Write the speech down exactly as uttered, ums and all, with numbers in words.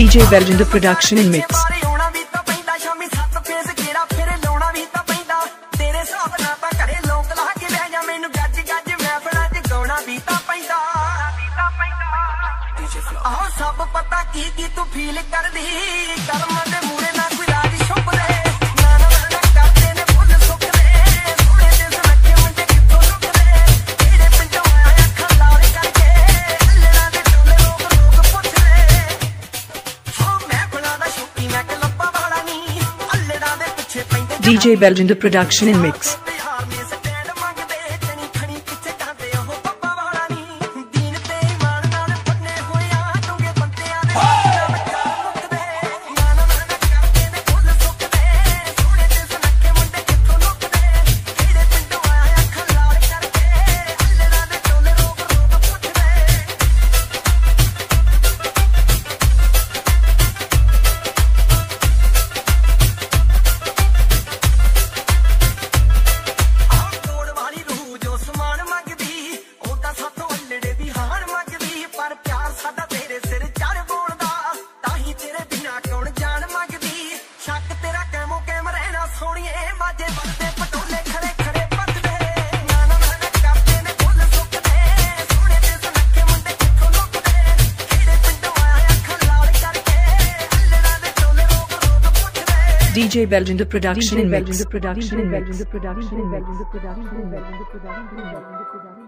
D J Belgian the production and mix. सब पता की की तू फील कर दी कर्म दे मूरे ना कोई राज छुप दे ना ना ना करते ने फुल सुख दे सोने दे सनखे मुंडे किथों लुक दे तेरे पिंडों आया अखां लाल करके अल्लड़ा दे टोले लोग लोग पुछ दे हां मैं बना दा शौकी मैं के लप्पा वाला नी अल्लड़ा दे पिछे पैंदे D J Belgian the production and mix. D J Belgian the production and mix.